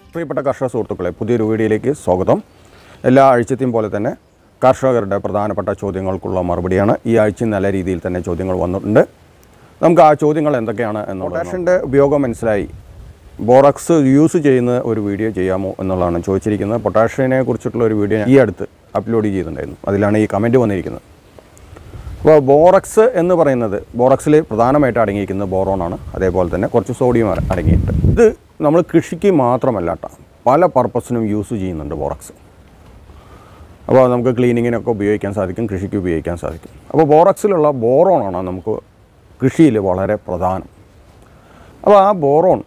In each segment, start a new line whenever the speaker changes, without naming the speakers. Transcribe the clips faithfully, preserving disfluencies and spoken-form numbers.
പ്രിയപ്പെട്ട കർഷക സുഹൃത്തുക്കളെ, പുതിയൊരു വീഡിയോയിലേക്ക് സ്വാഗതം. എല്ലാ ആഴ്ചത്തെയും പോലെ തന്നെ കർഷകരുടെ പ്രധാനപ്പെട്ട ചോദ്യങ്ങൾക്കുള്ള മറുപടിയാണ്. ഈ ആഴ്ച നല്ല രീതിയിൽ തന്നെ ചോദ്യങ്ങൾ വന്നിട്ടുണ്ട്. നമുക്ക് ആ ചോദ്യങ്ങൾ എന്തൊക്കെയാണ് എന്നുള്ളത്. പൊട്ടാഷിൻ്റെ ഉപയോഗം മനസ്സിലായി, ബോറക്സ് യൂസ് ചെയ്യുന്ന ഒരു വീഡിയോ ചെയ്യാമോ എന്നുള്ളതാണ് ചോദിച്ചിരിക്കുന്നത്. പൊട്ടാഷിനെ കുറിച്ചിട്ടുള്ള ഒരു വീഡിയോ ഈ അടുത്ത് അപ്ലോഡ് ചെയ്തിട്ടുണ്ടായിരുന്നു. അതിലാണ് ഈ കമൻറ്റ് വന്നിരിക്കുന്നത്. അപ്പോൾ ബോറക്സ് എന്ന് പറയുന്നത്, ബോറക്സിൽ പ്രധാനമായിട്ട് അടങ്ങിയിരിക്കുന്നത് ബോറോണാണ്. അതേപോലെ തന്നെ കുറച്ച് സോഡിയം അടങ്ങിയിട്ടുണ്ട്. ഇത് നമ്മൾ കൃഷിക്ക് മാത്രമല്ല കേട്ടോ, പല പർപ്പസിനും യൂസ് ചെയ്യുന്നുണ്ട് ബോറക്സ്. അപ്പോൾ നമുക്ക് ക്ലീനിങ്ങിനൊക്കെ ഉപയോഗിക്കാൻ സാധിക്കും, കൃഷിക്ക് ഉപയോഗിക്കാൻ സാധിക്കും. അപ്പോൾ ബോറക്സിലുള്ള ബോറോണാണ് നമുക്ക് കൃഷിയിൽ വളരെ പ്രധാനം. അപ്പോൾ ആ ബോറോൺ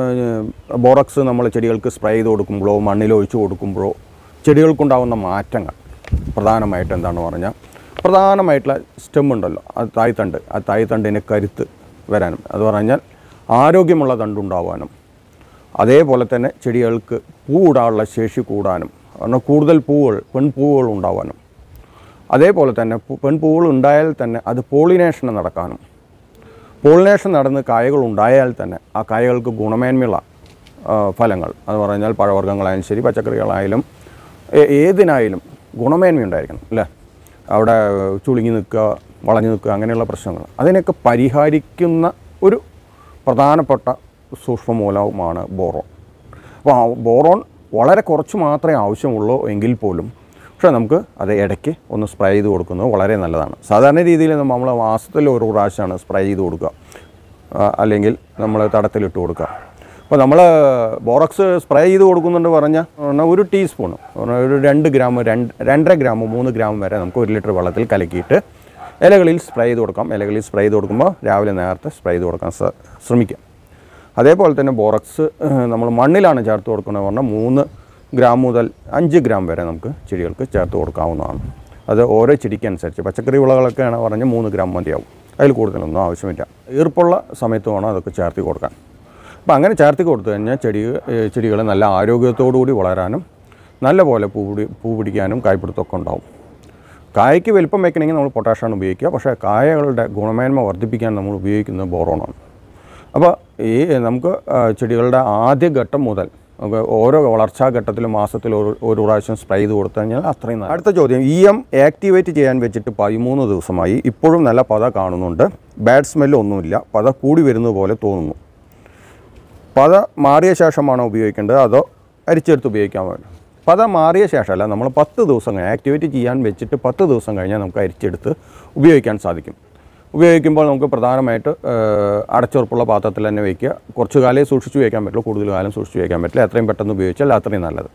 ബോറക്സ് നമ്മൾ ചെടികൾക്ക് സ്പ്രേ ചെയ്ത് കൊടുക്കുമ്പോഴോ മണ്ണിൽ ഒഴിച്ചു കൊടുക്കുമ്പോഴോ ചെടികൾക്കുണ്ടാകുന്ന മാറ്റങ്ങൾ പ്രധാനമായിട്ട് എന്താണെന്ന് പറഞ്ഞാൽ, പ്രധാനമായിട്ടുള്ള സ്റ്റെം ഉണ്ടല്ലോ, അത് തായ്തണ്ട്, ആ തായ്തണ്ടിന് കരുത്ത് വരാനും, അത് പറഞ്ഞാൽ ആരോഗ്യമുള്ള തണ്ടുണ്ടാവാനും, അതേപോലെ തന്നെ ചെടികൾക്ക് പൂവിടാനുള്ള ശേഷി കൂടാനും, കാരണം കൂടുതൽ പൂവുകൾ പെൺപൂവുകൾ ഉണ്ടാവാനും, അതേപോലെ തന്നെ പെൺപൂവുകൾ ഉണ്ടായാൽ തന്നെ അത് പോളിനേഷൻ നടക്കാനും, പോളിനേഷൻ നടന്ന് കായകൾ ഉണ്ടായാൽ തന്നെ ആ കായകൾക്ക് ഗുണമേന്മയുള്ള ഫലങ്ങൾ, അത് പറഞ്ഞാൽ പഴവർഗ്ഗങ്ങളായാലും ശരി പച്ചക്കറികളായാലും ഏതിനായാലും ഗുണമേന്മയുണ്ടായിരിക്കണം അല്ലേ. അവിടെ ചുളുങ്ങി നിൽക്കുക, വളഞ്ഞു നിൽക്കുക, അങ്ങനെയുള്ള പ്രശ്നങ്ങൾ അതിനൊക്കെ പരിഹരിക്കുന്ന ഒരു പ്രധാനപ്പെട്ട സൂക്ഷ്മമൂലകമാണ് ബോറോൺ. അപ്പോൾ ബോറോൺ വളരെ കുറച്ച് മാത്രമേ ആവശ്യമുള്ളൂ എങ്കിൽ പോലും പക്ഷേ നമുക്ക് അത് ഇടയ്ക്ക് ഒന്ന് സ്പ്രേ ചെയ്ത് കൊടുക്കുന്നത് വളരെ നല്ലതാണ്. സാധാരണ രീതിയിൽ നമ്മൾ മാസത്തിൽ ഒരു പ്രാവശ്യമാണ് സ്പ്രേ ചെയ്ത് കൊടുക്കുക, അല്ലെങ്കിൽ നമ്മൾ തടത്തിലിട്ട് കൊടുക്കുക. അപ്പോൾ നമ്മൾ ബോറക്സ് സ്പ്രേ ചെയ്ത് കൊടുക്കുന്നുണ്ട് പറഞ്ഞാൽ ഒരു ടീസ്പൂണ്, ഒരു രണ്ട് ഗ്രാം രണ്ട് രണ്ടര ഗ്രാം മൂന്ന് ഗ്രാം വരെ നമുക്ക് ഒരു ലിറ്റർ വെള്ളത്തിൽ കലക്കിയിട്ട് ഇലകളിൽ സ്പ്രേ ചെയ്ത് കൊടുക്കാം. ഇലകളിൽ സ്പ്രേ ചെയ്ത് കൊടുക്കുമ്പോൾ രാവിലെ നേരത്തെ സ്പ്രേ ചെയ്ത് കൊടുക്കാൻ ശ്രമിക്കാം. അതേപോലെ തന്നെ ബോറക്സ് നമ്മൾ മണ്ണിലാണ് ചേർത്ത് കൊടുക്കുന്നത് പറഞ്ഞാൽ മൂന്ന് ഗ്രാം മുതൽ അഞ്ച് ഗ്രാം വരെ നമുക്ക് ചെടികൾക്ക് ചേർത്ത് കൊടുക്കാവുന്നതാണ്. അത് ഓരോ ചെടിക്കനുസരിച്ച്, പച്ചക്കറി വിളകളൊക്കെയാണ് പറഞ്ഞാൽ മൂന്ന് ഗ്രാം മതിയാവും, അതിൽ കൂടുതലൊന്നും ആവശ്യമില്ല. ഈർപ്പുള്ള സമയത്ത് വേണം അതൊക്കെ ചേർത്ത് കൊടുക്കാൻ. അപ്പോൾ അങ്ങനെ ചേർത്ത് കൊടുത്തു കഴിഞ്ഞാൽ ചെടി ചെടികൾ നല്ല ആരോഗ്യത്തോടു കൂടി വളരാനും നല്ല പോലെ പൂ പിടി പൂ പിടിക്കാനും കായ്പിടുത്തമൊക്കെ ഉണ്ടാവും. കായ്ക്ക് വലിപ്പം വയ്ക്കണമെങ്കിൽ നമ്മൾ പൊട്ടാഷാണ് ഉപയോഗിക്കുക, പക്ഷേ കായകളുടെ ഗുണമേന്മ വർദ്ധിപ്പിക്കാൻ നമ്മൾ ഉപയോഗിക്കുന്നത് ബോറോണാണ്. അപ്പോൾ ഈ നമുക്ക് ചെടികളുടെ ആദ്യ ഘട്ടം മുതൽ നമുക്ക് ഓരോ വളർച്ചാ ഘട്ടത്തിലും മാസത്തിൽ ഒരു ഒരു പ്രാവശ്യം സ്പ്രേ ചെയ്ത് കൊടുത്തു കഴിഞ്ഞാൽ അത്രയും നല്ല. അടുത്ത ചോദ്യം, ഇ എം ആക്ടിവേറ്റ് ചെയ്യാൻ വെച്ചിട്ട് പതിമൂന്ന് ദിവസമായി, ഇപ്പോഴും നല്ല പത കാണുന്നുണ്ട്, ബാഡ് സ്മെല്ലൊന്നുമില്ല, പത കൂടി വരുന്നത് പോലെ തോന്നുന്നു. പത മാറിയ ശേഷമാണോ ഉപയോഗിക്കേണ്ടത് അതോ അരിച്ചെടുത്ത് ഉപയോഗിക്കാൻ വേണ്ടി? പത മാറിയ ശേഷമല്ല, നമ്മൾ പത്ത് ദിവസം കഴിഞ്ഞ് ആക്ടിവേറ്റ് ചെയ്യാൻ വെച്ചിട്ട് പത്ത് ദിവസം കഴിഞ്ഞാൽ നമുക്ക് അരിച്ചെടുത്ത് ഉപയോഗിക്കാൻ സാധിക്കും. ഉപയോഗിക്കുമ്പോൾ നമുക്ക് പ്രധാനമായിട്ട് അടച്ചുറപ്പുള്ള പാത്രത്തിൽ തന്നെ വയ്ക്കുക. കുറച്ച് കാലേ സൂക്ഷിച്ച് വയ്ക്കാൻ പറ്റുള്ളൂ, കൂടുതൽ കാലം സൂക്ഷിച്ച് വയ്ക്കാൻ പറ്റില്ല. എത്രയും പെട്ടെന്ന് ഉപയോഗിച്ചാൽ അത്രയും നല്ലത്.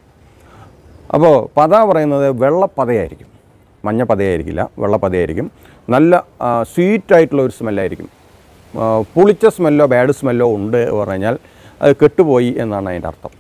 അപ്പോൾ പത പറയുന്നത് വെള്ളപ്പതയായിരിക്കും, മഞ്ഞ പതയായിരിക്കില്ല, വെള്ളപ്പതയായിരിക്കും. നല്ല സ്വീറ്റായിട്ടുള്ള ഒരു സ്മെല്ലായിരിക്കും. പുളിച്ച സ്മെല്ലോ ബാഡ് സ്മെല്ലോ ഉണ്ട് പറഞ്ഞാൽ അത് കെട്ടുപോയി എന്നാണ് അതിൻ്റെ അർത്ഥം.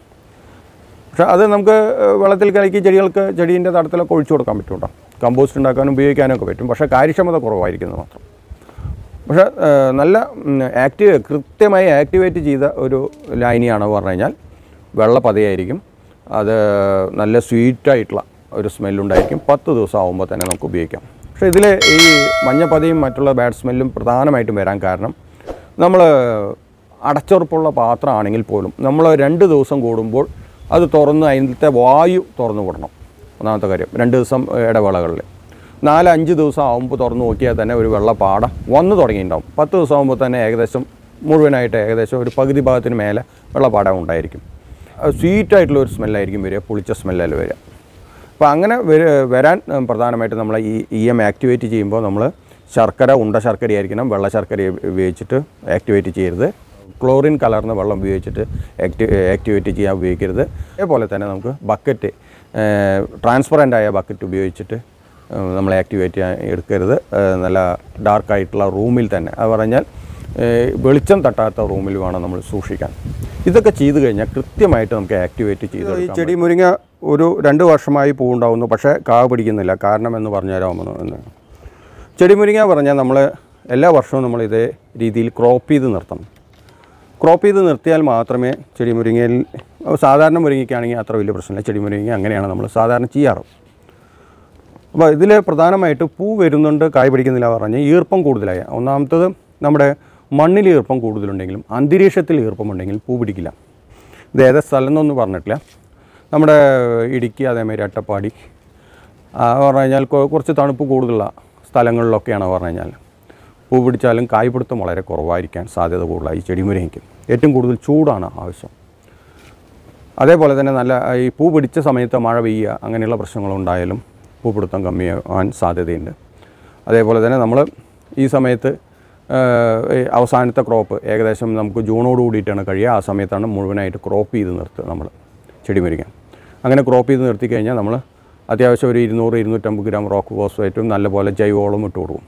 പക്ഷേ അത് നമുക്ക് വെള്ളത്തിൽ കലക്കി ചെടികൾക്ക് ചെടീൻ്റെ തടത്തിലൊക്കെ ഒഴിച്ചു കൊടുക്കാൻ പറ്റും കേട്ടോ. കമ്പോസ്റ്റ് ഉണ്ടാക്കാനും ഉപയോഗിക്കാനൊക്കെ പറ്റും, പക്ഷേ കാര്യക്ഷമത കുറവായിരിക്കുന്നത് മാത്രം. പക്ഷേ നല്ല ആക്റ്റീവ് കൃത്യമായി ആക്ടിവേറ്റ് ചെയ്ത ഒരു ലൈനിയാണ് പറഞ്ഞു കഴിഞ്ഞാൽ വെള്ളപ്പതയായിരിക്കും. അത് നല്ല സ്വീറ്റായിട്ടുള്ള ഒരു സ്മെല്ലുണ്ടായിരിക്കും. പത്ത് ദിവസം ആകുമ്പോൾ തന്നെ നമുക്ക് ഉപയോഗിക്കാം. പക്ഷേ ഇതിൽ ഈ മഞ്ഞപ്പതയും മറ്റുള്ള ബാഡ് സ്മെല്ലും പ്രധാനമായിട്ടും വരാൻ കാരണം, നമ്മൾ അടച്ചുറപ്പുള്ള പാത്രമാണെങ്കിൽ പോലും നമ്മൾ രണ്ട് ദിവസം കൂടുമ്പോൾ അത് തുറന്ന് അതിലത്തെ വായു തുറന്നു വിടണം. ഒന്നാമത്തെ കാര്യം, രണ്ട് ദിവസം ഇടവേളകളിൽ. നാല് അഞ്ച് ദിവസം ആകുമ്പോൾ തുറന്ന് നോക്കിയാൽ തന്നെ ഒരു വെള്ളപ്പാട വന്നു തുടങ്ങിയിട്ടുണ്ടാവും. പത്ത് ദിവസം ആകുമ്പോൾ തന്നെ ഏകദേശം മുഴുവനായിട്ട് ഏകദേശം ഒരു പകുതി ഭാഗത്തിന് മേലെ വെള്ളപ്പാട ഉണ്ടായിരിക്കും. സ്വീറ്റായിട്ടുള്ള ഒരു സ്മെല്ലായിരിക്കും വരിക, പുളിച്ച സ്മെല്ലല്ല വരിക. അപ്പോൾ അങ്ങനെ വരാൻ പ്രധാനമായിട്ട് നമ്മൾ ഈ ഇ എം ആക്ടിവേറ്റ് ചെയ്യുമ്പോൾ നമ്മൾ ശർക്കര, ഉണ്ട ശർക്കരയായിരിക്കണം, വെള്ള ശർക്കര ഉപയോഗിച്ചിട്ട് ആക്ടിവേറ്റ് ചെയ്യരുത്. ക്ലോറിൻ കലർന്ന വെള്ളം ഉപയോഗിച്ചിട്ട് ആക്ടി ആക്ടിവേറ്റ് ചെയ്യാൻ ഉപയോഗിക്കരുത്. അതേപോലെ തന്നെ നമുക്ക് ബക്കറ്റ്, ട്രാൻസ്പെറൻ്റ് ആയ ബക്കറ്റ് ഉപയോഗിച്ചിട്ട് നമ്മൾ ആക്ടിവേറ്റ് ചെയ്യാൻ എടുക്കരുത്. നല്ല ഡാർക്കായിട്ടുള്ള റൂമിൽ തന്നെ, അത് പറഞ്ഞാൽ വെളിച്ചം തട്ടാത്ത റൂമിൽ വേണം നമ്മൾ സൂക്ഷിക്കാൻ. ഇതൊക്കെ ചെയ്ത് കഴിഞ്ഞാൽ കൃത്യമായിട്ട് നമുക്ക് ആക്ടിവേറ്റ് ചെയ്ത്. ഈ ചെടി മുരിങ്ങ ഒരു രണ്ട് വർഷമായി പൂവുണ്ടാകുന്നു, പക്ഷേ കാ പിടിക്കുന്നില്ല. കാരണം എന്ന് പറഞ്ഞു തരാമെന്ന് എന്ന് ചെടി മുരിങ്ങ പറഞ്ഞാൽ നമ്മൾ എല്ലാ വർഷവും നമ്മൾ ഇതേ രീതിയിൽ ക്രോപ്പ് ചെയ്ത് നിർത്തണം. ക്രോപ്പ് ചെയ്ത് നിർത്തിയാൽ മാത്രമേ ചെടി മുരിങ്ങയിൽ, സാധാരണ മുരിങ്ങയ്ക്കാണെങ്കിൽ അത്ര വലിയ പ്രശ്നമില്ല, ചെടി മുരിങ്ങ അങ്ങനെയാണ് നമ്മൾ സാധാരണ ചെയ്യാറ്. അപ്പോൾ ഇതിൽ പ്രധാനമായിട്ട് പൂ വരുന്നുണ്ട്, കായ് പിടിക്കുന്നില്ല പറഞ്ഞാൽ ഈർപ്പം കൂടുതലായി. ഒന്നാമത്തത് നമ്മുടെ മണ്ണിൽ ഈർപ്പം കൂടുതലുണ്ടെങ്കിലും അന്തരീക്ഷത്തിൽ ഈർപ്പമുണ്ടെങ്കിൽ പൂ പിടിക്കില്ല. ഇത് ഏതാ സ്ഥലം എന്നൊന്നും പറഞ്ഞിട്ടില്ല. നമ്മുടെ ഇടുക്കി അതേമാതിരി അട്ടപ്പാടി പറഞ്ഞു കഴിഞ്ഞാൽ കുറച്ച് തണുപ്പ് കൂടുതലുള്ള സ്ഥലങ്ങളിലൊക്കെയാണ് പറഞ്ഞു കഴിഞ്ഞാൽ പൂ പിടിച്ചാലും കായ് പിടുത്തം വളരെ കുറവായിരിക്കാൻ സാധ്യത കൂടുതലായി. ഈ ചെടിമുരിങ്ങയ്ക്ക് ഏറ്റവും കൂടുതൽ ചൂടാണ് ആവശ്യം. അതേപോലെ തന്നെ നല്ല ഈ പൂ പിടിച്ച സമയത്ത് മഴ പെയ്യുക അങ്ങനെയുള്ള പ്രശ്നങ്ങളുണ്ടായാലും പൂ പിടുത്തം കമ്മിയാകാൻ സാധ്യതയുണ്ട്. അതേപോലെ തന്നെ നമ്മൾ ഈ സമയത്ത് അവസാനത്തെ ക്രോപ്പ് ഏകദേശം നമുക്ക് ജൂണോട് കൂടിയിട്ടാണ് കഴിയുക. ആ സമയത്താണ് മുഴുവനായിട്ട് ക്രോപ്പ് ചെയ്ത് നിർത്തുക നമ്മൾ ചെടിമുരിങ്ങ. അങ്ങനെ ക്രോപ്പ് ചെയ്ത് നിർത്തി കഴിഞ്ഞാൽ നമ്മൾ അത്യാവശ്യം ഒരു ഇരുന്നൂറ് ഇരുന്നൂറ്റമ്പത് ഗ്രാം റോക്ക് ഫോസ്ഫേറ്റും നല്ലപോലെ ജൈവവളവും ഇട്ട് കൊടുക്കും.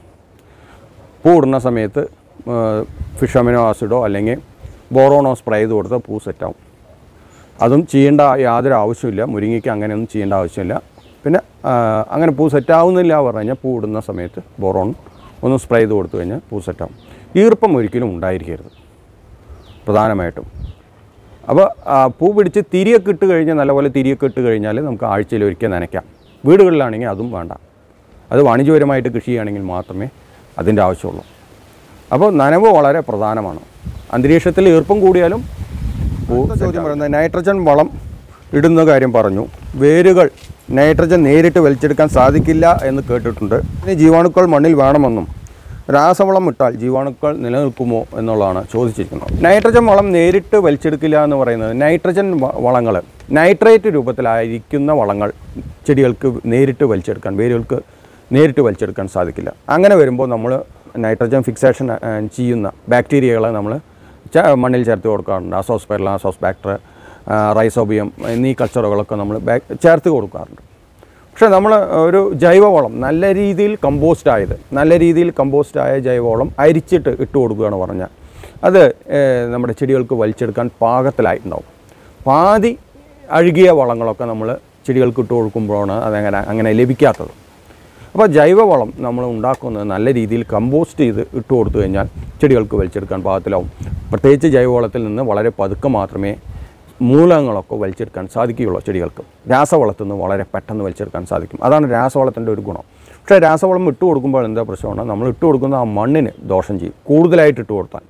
പൂ ഇടുന്ന സമയത്ത് ഫിഷ് അമിനോ ആസിഡോ അല്ലെങ്കിൽ ബോറോണോ സ്പ്രേ ചെയ്ത് കൊടുത്താൽ പൂ സെറ്റാവും. അതും ചെയ്യേണ്ട യാതൊരു ആവശ്യമില്ല. മുരിങ്ങയ്ക്ക് അങ്ങനെയൊന്നും ചെയ്യേണ്ട ആവശ്യമില്ല. പിന്നെ അങ്ങനെ പൂ സെറ്റാവുന്നില്ല പറഞ്ഞു കഴിഞ്ഞാൽ പൂ ഇടുന്ന സമയത്ത് ബോറോൺ ഒന്ന് സ്പ്രേ ചെയ്ത് കൊടുത്തു കഴിഞ്ഞാൽ പൂ സെറ്റാവും. ഈർപ്പം ഒരിക്കലും ഉണ്ടായിരിക്കരുത് പ്രധാനമായിട്ടും. അപ്പോൾ പൂ പിടിച്ച് തിരിയൊക്കെ ഇട്ട് കഴിഞ്ഞാൽ നല്ലപോലെ തിരിയൊക്കെ ഇട്ട് കഴിഞ്ഞാൽ നമുക്ക് ആഴ്ചയിൽ ഒരിക്കൽ നനയ്ക്കാം. വീടുകളിലാണെങ്കിൽ അതും വേണ്ട. അത് വാണിജ്യപരമായിട്ട് കൃഷി ചെയ്യുകയാണെങ്കിൽ മാത്രമേ അതിൻ്റെ ആവശ്യമുള്ളൂ. അപ്പോൾ നനവ് വളരെ പ്രധാനമാണ്. അന്തരീക്ഷത്തിൽ ഈർപ്പം കൂടിയാലും പൂ ചോദ്യം പറയുന്നത് നൈട്രജൻ വളം ഇടുന്ന കാര്യം പറഞ്ഞു. വേരുകൾ നൈട്രജൻ നേരിട്ട് വലിച്ചെടുക്കാൻ സാധിക്കില്ല എന്ന് കേട്ടിട്ടുണ്ട്. ഇനി ജീവാണുക്കൾ മണ്ണിൽ വേണമെന്നും രാസവളം ഇട്ടാൽ ജീവാണുക്കൾ നിലനിൽക്കുമോ എന്നുള്ളതാണ് ചോദിച്ചിരിക്കുന്നത്. നൈട്രജൻ വളം നേരിട്ട് വലിച്ചെടുക്കില്ല എന്ന് പറയുന്നത് നൈട്രജൻ വളങ്ങൾ നൈട്രേറ്റ് രൂപത്തിലായിരിക്കുന്ന വളങ്ങൾ ചെടികൾക്ക് നേരിട്ട് വലിച്ചെടുക്കാൻ വേരുകൾക്ക് നേരിട്ട് വലിച്ചെടുക്കാൻ സാധിക്കില്ല. അങ്ങനെ വരുമ്പോൾ നമ്മൾ നൈട്രജൻ ഫിക്സേഷൻ ചെയ്യുന്ന ബാക്ടീരിയകളെ നമ്മൾ മണ്ണിൽ ചേർത്ത് കൊടുക്കാറുണ്ട്. അസോസ്പെർല, അസോസ്ബാക്ടർ, റൈസോബിയം എന്നീ കൾച്ചറുകളൊക്കെ നമ്മൾ ചേർത്ത് കൊടുക്കാറുണ്ട്. പക്ഷേ നമ്മൾ ഒരു ജൈവവളം നല്ല രീതിയിൽ കമ്പോസ്റ്റ് ആയത് നല്ല രീതിയിൽ കമ്പോസ്റ്റായ ജൈവവളം അരിച്ചിട്ട് ഇട്ട് കൊടുക്കുകയാണ് പറഞ്ഞാൽ അത് നമ്മുടെ ചെടികൾക്ക് വലിച്ചെടുക്കാൻ പാകത്തിലായിട്ടുണ്ടാവും. പാതി അഴുകിയ വളങ്ങളൊക്കെ നമ്മൾ ചെടികൾക്ക് ഇട്ട് കൊടുക്കുമ്പോഴാണ് അതങ്ങനെ അങ്ങനെ ലഭിക്കാത്തത്. അപ്പോൾ ജൈവവളം നമ്മൾ ഉണ്ടാക്കുന്നത് നല്ല രീതിയിൽ കമ്പോസ്റ്റ് ചെയ്ത് ഇട്ട് കൊടുത്തു കഴിഞ്ഞാൽ ചെടികൾക്ക് വലിച്ചെടുക്കാൻ പാകത്തിലാവും. പ്രത്യേകിച്ച് ജൈവവളത്തിൽ നിന്ന് വളരെ പതുക്കെ മാത്രമേ മൂലകങ്ങളൊക്കെ വലിച്ചെടുക്കാൻ സാധിക്കുകയുള്ളൂ ചെടികൾക്ക്. രാസവളത്തിൽ നിന്ന് വളരെ പെട്ടെന്ന് വലിച്ചെടുക്കാൻ സാധിക്കും. അതാണ് രാസവളത്തിൻ്റെ ഒരു ഗുണം. പക്ഷേ രാസവളം ഇട്ട് കൊടുക്കുമ്പോൾ എന്താ പ്രശ്നമാണ്, നമ്മൾ ഇട്ട് കൊടുക്കുന്ന ആ മണ്ണിന് ദോഷം ചെയ്യും കൂടുതലായിട്ട് ഇട്ട് കൊടുത്താൽ.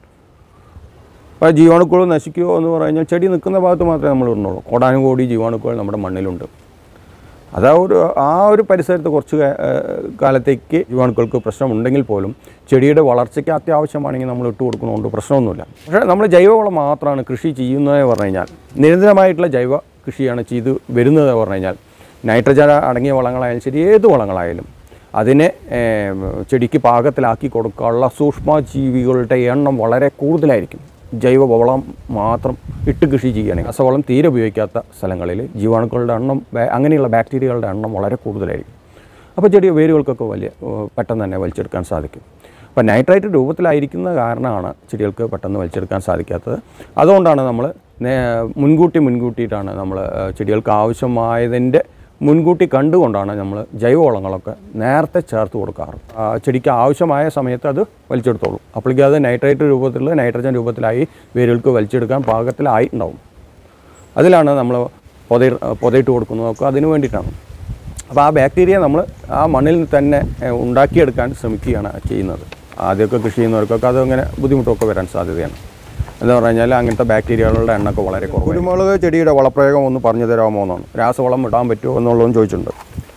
അപ്പോൾ ജീവാണുക്കൾ നശിക്കുമോ എന്ന് പറഞ്ഞാൽ ചെടി നിൽക്കുന്ന ഭാഗത്ത് മാത്രമേ നമ്മൾ ഇടുന്നുള്ളൂ. കോടാനുകോടി ജീവാണുക്കൾ നമ്മുടെ മണ്ണിലുണ്ട്. അതാ ഒരു ആ ഒരു പരിസരത്ത് കുറച്ച് കാലത്തേക്ക് ജീവാണുക്കൾക്ക് പ്രശ്നമുണ്ടെങ്കിൽ പോലും ചെടിയുടെ വളർച്ചയ്ക്ക് അത്യാവശ്യമാണെങ്കിൽ നമ്മൾ ഇട്ട് കൊടുക്കുന്നതുകൊണ്ട് പ്രശ്നമൊന്നുമില്ല. പക്ഷേ നമ്മൾ ജൈവവളം മാത്രമാണ് കൃഷി ചെയ്യുന്നതെന്ന് പറഞ്ഞു കഴിഞ്ഞാൽ നിരന്തരമായിട്ടുള്ള ജൈവ കൃഷിയാണ് ചെയ്ത് വരുന്നത് പറഞ്ഞു കഴിഞ്ഞാൽ നൈട്രജൻ അടങ്ങിയ വളങ്ങളായാലും ശരി ഏത് വളങ്ങളായാലും അതിനെ ചെടിക്ക് പാകത്തിലാക്കി കൊടുക്കാനുള്ള സൂക്ഷ്മജീവികളുടെ എണ്ണം വളരെ കൂടുതലായിരിക്കും. ജൈവവളം മാത്രം ഇട്ട് കൃഷി ചെയ്യുകയാണെങ്കിൽ രാസവളം തീരെ ഉപയോഗിക്കാത്ത സ്ഥലങ്ങളിൽ ജീവാണുക്കളുടെ എണ്ണം അങ്ങനെയുള്ള ബാക്ടീരിയകളുടെ എണ്ണം വളരെ കൂടുതലായിരിക്കും. അപ്പോൾ ചെടി വേരുകൾക്കൊക്കെ വലിയ പെട്ടെന്ന് തന്നെ വലിച്ചെടുക്കാൻ സാധിക്കും. അപ്പോൾ നൈട്രേറ്റ് രൂപത്തിലായിരിക്കുന്ന കാരണമാണ് ചെടികൾക്ക് പെട്ടെന്ന് വലിച്ചെടുക്കാൻ സാധിക്കാത്തത്. അതുകൊണ്ടാണ് നമ്മൾ മുൻകൂട്ടി മുൻകൂട്ടിയിട്ടാണ് നമ്മൾ ചെടികൾക്ക് ആവശ്യമായതിൻ്റെ മുൻകൂട്ടി കണ്ടുകൊണ്ടാണ് നമ്മൾ ജൈവവളങ്ങളൊക്കെ നേരത്തെ ചേർത്ത് കൊടുക്കാറ്. ചെടിക്ക് ആവശ്യമായ സമയത്ത് അത് വലിച്ചെടുത്തോളും. അപ്പോഴേക്കും അത് നൈട്രേറ്റ് രൂപത്തിലുള്ള നൈട്രജൻ രൂപത്തിലായി വേരുകൾക്ക് വലിച്ചെടുക്കാൻ പാകത്തിലായിട്ടുണ്ടാവും. അതിലാണ് നമ്മൾ പൊത പൊതയിട്ട് കൊടുക്കുന്നതൊക്കെ അതിന് വേണ്ടിയിട്ടാണ്. അപ്പോൾ ആ ബാക്ടീരിയ നമ്മൾ ആ മണ്ണിൽ തന്നെ ഉണ്ടാക്കിയെടുക്കാൻ ശ്രമിക്കുകയാണ് ചെയ്യുന്നത്. ആദ്യമൊക്കെ കൃഷി ചെയ്യുന്നവർക്കൊക്കെ അതങ്ങനെ ബുദ്ധിമുട്ടൊക്കെ വരാൻ സാധ്യതയാണ്. എന്ന് പറഞ്ഞു കഴിഞ്ഞാൽ അങ്ങനത്തെ ബാക്ടീരിയകളുടെ എണ്ണമൊക്കെ വളരെ കുറവ്. കുരുമുളക് ചെടിയുടെ വളപ്രയോഗം ഒന്ന് പറഞ്ഞു തരാമോ എന്നാണ്. രാസവളം ഇടാൻ പറ്റുമോ എന്നുള്ളതും ചോദിച്ചിട്ടുണ്ട്.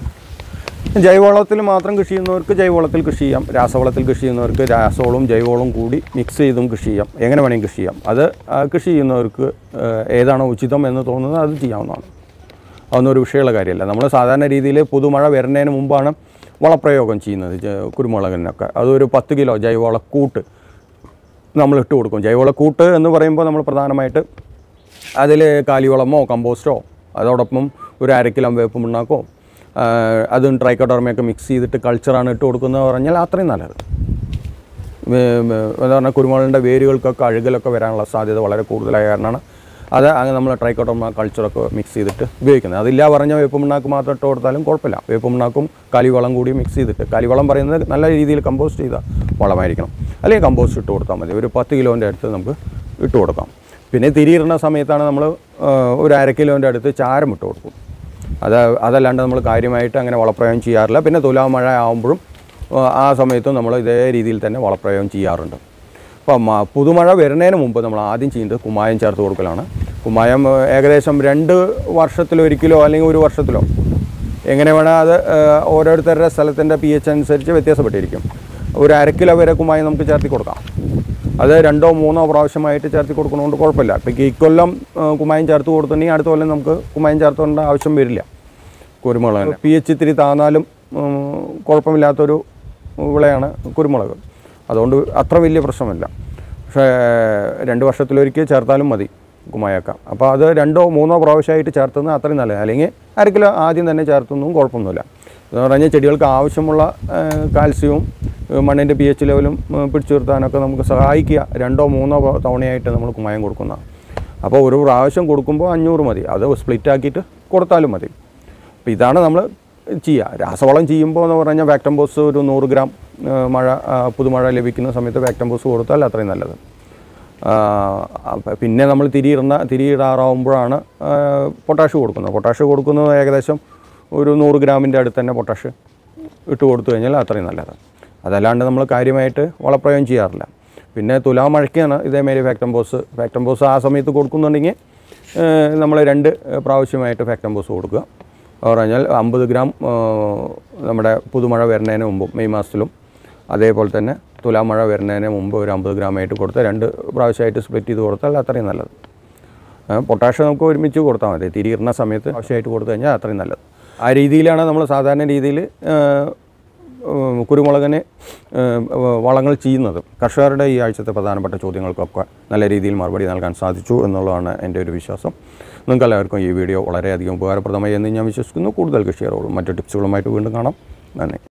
ജൈവവളത്തിൽ മാത്രം കൃഷി ചെയ്യുന്നവർക്ക് ജൈവവളത്തിൽ കൃഷി ചെയ്യാം. രാസവളത്തിൽ കൃഷി ചെയ്യുന്നവർക്ക് രാസവളവും ജൈവവളവും കൂടി മിക്സ് ചെയ്തും കൃഷി ചെയ്യാം. എങ്ങനെ വേണമെങ്കിൽ കൃഷി ചെയ്യാം. അത് കൃഷി ചെയ്യുന്നവർക്ക് ഏതാണോ ഉചിതം എന്ന് തോന്നുന്നത് അത് ചെയ്യാവുന്നതാണ്. അതൊന്നും ഒരു വിഷയമുള്ള കാര്യമല്ല. നമ്മൾ സാധാരണ രീതിയിൽ പുതുമഴ വരുന്നതിന് മുമ്പാണ് വളപ്രയോഗം ചെയ്യുന്നത് കുരുമുളകിനൊക്കെ. അതൊരു പത്ത് കിലോ ജൈവവളക്കൂട്ട് നമ്മൾ ഇട്ട് കൊടുക്കും. ജൈവവളക്കൂട്ട് എന്ന് പറയുമ്പോൾ നമ്മൾ പ്രധാനമായിട്ട് അതിൽ കാലിവളമോ കമ്പോസ്റ്റോ അതോടൊപ്പം ഒരു അര കിലോ വേപ്പ് പിണ്ണാക്കോ അതും ട്രൈക്കോഡർമയൊക്കെ മിക്സ് ചെയ്തിട്ട് കൾച്ചറാണ് ഇട്ട് കൊടുക്കുന്നത് പറഞ്ഞാൽ അത്രയും നല്ലത്. എന്താ പറഞ്ഞാൽ കുരുമുളകിൻ്റെ വേരുകൾക്കൊക്കെ അഴുകലൊക്കെ വരാനുള്ള സാധ്യത വളരെ കൂടുതലായ കാരണമാണ് അത് അങ്ങനെ നമ്മൾ ട്രൈക്കോഡർമ കൾച്ചറൊക്കെ മിക്സ് ചെയ്തിട്ട് ഉപയോഗിക്കുന്നത്. അതില്ല പറഞ്ഞ വേപ്പ് പിണ്ണാക്ക് മാത്രം ഇട്ട് കൊടുത്താലും കുഴപ്പമില്ല. വേപ്പ് പിണ്ണാക്കും കാലിവളം കൂടി മിക്സ് ചെയ്തിട്ട്, കാലിവളം പറയുന്നത് നല്ല രീതിയിൽ കമ്പോസ്റ്റ് ചെയ്ത വളമായിരിക്കണം. അല്ലെങ്കിൽ കമ്പോസ്റ്റ് ഇട്ട് കൊടുത്താൽ മതി. ഒരു പത്ത് കിലോൻ്റെ അടുത്ത് നമുക്ക് ഇട്ട് കൊടുക്കാം. പിന്നെ തിരിയിടുന്ന സമയത്താണ് നമ്മൾ ഒരു അര കിലോൻ്റെ അടുത്ത് ചാരം ഇട്ട് കൊടുക്കും. അത് അതല്ലാണ്ട് നമ്മൾ കാര്യമായിട്ട് അങ്ങനെ വളപ്രയോഗം ചെയ്യാറില്ല. പിന്നെ തുലാമഴ ആകുമ്പോഴും ആ സമയത്തും നമ്മൾ ഇതേ രീതിയിൽ തന്നെ വളപ്രയോഗം ചെയ്യാറുണ്ട്. അപ്പം പുതുമഴ വരുന്നതിന് മുമ്പ് നമ്മൾ ആദ്യം ചെയ്യുന്നത് കുമ്മായം ചേർത്ത് കൊടുക്കലാണ്. കുമ്മായം ഏകദേശം രണ്ട് വർഷത്തിലൊരിക്കലോ അല്ലെങ്കിൽ ഒരു വർഷത്തിലോ എങ്ങനെ വേണം അത് ഓരോരുത്തരുടെ സ്ഥലത്തിൻ്റെ പി എച്ച് അനുസരിച്ച് വ്യത്യാസപ്പെട്ടിരിക്കും. ഒരു അര കിലോ വരെ കുമ്മായം നമുക്ക് ചേർത്തി കൊടുക്കാം. അത് രണ്ടോ മൂന്നോ പ്രാവശ്യമായിട്ട് ചേർത്തി കൊടുക്കുന്നതുകൊണ്ട് കുഴപ്പമില്ല. ഇപ്പോൾ ഈ കൊല്ലം കുമ്മായം ചേർത്ത് കൊടുത്തിട്ടുണ്ടെങ്കിൽ അടുത്ത കൊല്ലം നമുക്ക് കുമ്മായം ചേർത്തേണ്ട ആവശ്യം വരില്ല. കുരുമുളക് പി എച്ച് ഇത്തിരി താന്നാലും കുഴപ്പമില്ലാത്തൊരു വിളയാണ് കുരുമുളക്. അതുകൊണ്ട് അത്ര വലിയ പ്രശ്നമില്ല. പക്ഷേ രണ്ട് വർഷത്തിലൊരിക്കൽ ചേർത്താലും മതി കുമ്മായൊക്കെ. അപ്പോൾ അത് രണ്ടോ മൂന്നോ പ്രാവശ്യമായിട്ട് ചേർത്തുന്നത് അത്രയും നല്ലത്. അല്ലെങ്കിൽ അര കിലോ ആദ്യം തന്നെ ചേർത്തൊന്നും കുഴപ്പമൊന്നുമില്ല. എന്ന് പറഞ്ഞാൽ ചെടികൾക്ക് ആവശ്യമുള്ള കാൽസ്യവും മണ്ണിൻ്റെ പി എച്ച് ലെവലും പിടിച്ചു നിർത്താനൊക്കെ നമുക്ക് സഹായിക്കുക രണ്ടോ മൂന്നോ തവണയായിട്ട് നമ്മൾ കുമ്മായം കൊടുക്കുന്ന. അപ്പോൾ ഒരു പ്രാവശ്യം കൊടുക്കുമ്പോൾ അഞ്ഞൂറ് മതി. അത് സ്പ്ലിറ്റ് ആക്കിയിട്ട് കൊടുത്താലും മതി. അപ്പോൾ ഇതാണ് നമ്മൾ ചെയ്യുക. രാസവളം ചെയ്യുമ്പോൾ എന്ന് പറഞ്ഞാൽ വാക്ടംബോസ് ഒരു നൂറ് ഗ്രാം മഴ പുതുമഴ ലഭിക്കുന്ന സമയത്ത് വാക്ടംബോസ് കൊടുത്താൽ അത്രയും നല്ലത്. പിന്നെ നമ്മൾ തിരിയിടുന്ന തിരിയിടാറാവുമ്പോഴാണ് പൊട്ടാഷ് കൊടുക്കുന്നത്. പൊട്ടാഷ് കൊടുക്കുന്നത് ഏകദേശം ഒരു നൂറ് ഗ്രാമിൻ്റെ അടുത്ത് തന്നെ പൊട്ടാഷ് ഇട്ട് കൊടുത്തു കഴിഞ്ഞാൽ അത്രയും നല്ലത്. അതല്ലാണ്ട് നമ്മൾ കാര്യമായിട്ട് വളപ്രയോഗം ചെയ്യാറില്ല. പിന്നെ തുലാമഴയ്ക്കാണ് ഇതേമാതിരി വാക്ടംബോസ് വാക്ടംബോസ് ആ സമയത്ത് കൊടുക്കുന്നുണ്ടെങ്കിൽ നമ്മൾ രണ്ട് പ്രാവശ്യമായിട്ട് വാക്ടംബോസ് കൊടുക്കുക. പറഞ്ഞാൽ അമ്പത് ഗ്രാം നമ്മുടെ പുതുമഴ വരുന്നതിന് മുമ്പും മെയ് മാസത്തിലും അതേപോലെ തന്നെ തുലാമഴ വരുന്നതിന് മുമ്പ് ഒരു അമ്പത് ഗ്രാമായിട്ട് കൊടുത്താൽ രണ്ട് പ്രാവശ്യമായിട്ട് സ്പ്ലിറ്റ് ചെയ്ത് കൊടുത്താൽ അത്രയും നല്ലത്. പൊട്ടാഷ് നമുക്ക് ഒരുമിച്ച് കൊടുത്താൽ മതി. തിരിയിടുന്ന സമയത്ത് ആവശ്യമായിട്ട് കൊടുത്തു കഴിഞ്ഞാൽ അത്രയും നല്ലത്. ആ രീതിയിലാണ് നമ്മൾ സാധാരണ രീതിയിൽ കുരുമുളകിന് വളങ്ങൾ ചെയ്യുന്നത്. കർഷകരുടെ ഈ ആഴ്ചത്തെ പ്രധാനപ്പെട്ട ചോദ്യങ്ങൾക്കൊക്കെ നല്ല രീതിയിൽ മറുപടി നൽകാൻ സാധിച്ചു എന്നുള്ളതാണ് എൻ്റെ ഒരു വിശ്വാസം. നിങ്ങൾക്ക് എല്ലാവർക്കും ഈ വീഡിയോ വളരെയധികം ഉപകാരപ്രദമായി എന്ന് ഞാൻ വിശ്വസിക്കുന്നു. കൂടുതൽ കൃഷി അറിവുകളും മറ്റു ടിപ്സുകളുമായിട്ട് വീണ്ടും കാണാം. നന്ദി.